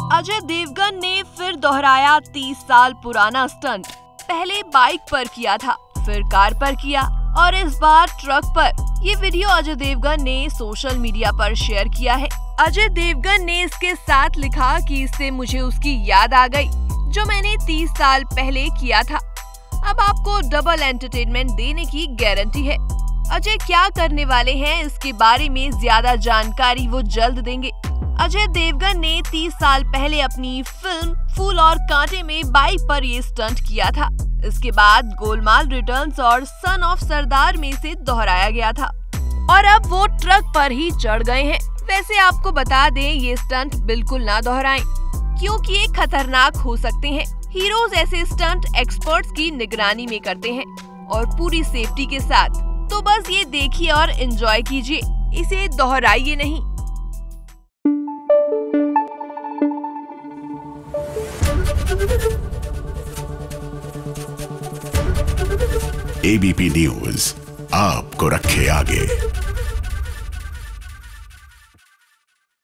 अजय देवगन ने फिर दोहराया 30 साल पुराना स्टंट। पहले बाइक पर किया था, फिर कार पर किया और इस बार ट्रक पर। ये वीडियो अजय देवगन ने सोशल मीडिया पर शेयर किया है। अजय देवगन ने इसके साथ लिखा कि इससे मुझे उसकी याद आ गई जो मैंने 30 साल पहले किया था। अब आपको डबल एंटरटेनमेंट देने की गारंटी है। अजय क्या करने वाले हैं इसके बारे में ज्यादा जानकारी वो जल्द देंगे। अजय देवगन ने 30 साल पहले अपनी फिल्म फूल और कांटे में बाइक पर ये स्टंट किया था। इसके बाद गोलमाल रिटर्न्स और सन ऑफ सरदार में से दोहराया गया था और अब वो ट्रक पर ही चढ़ गए हैं। वैसे आपको बता दें ये स्टंट बिल्कुल ना दोहराएं क्योंकि ये खतरनाक हो सकते हैं। हीरोज ऐसे स्टंट एक्सपर्ट्स की निगरानी में करते हैं और पूरी सेफ्टी के साथ। तो बस ये देखिए और एंजॉय कीजिए, इसे दोहराइए नहीं। एबीपी न्यूज आपको रखे आगे।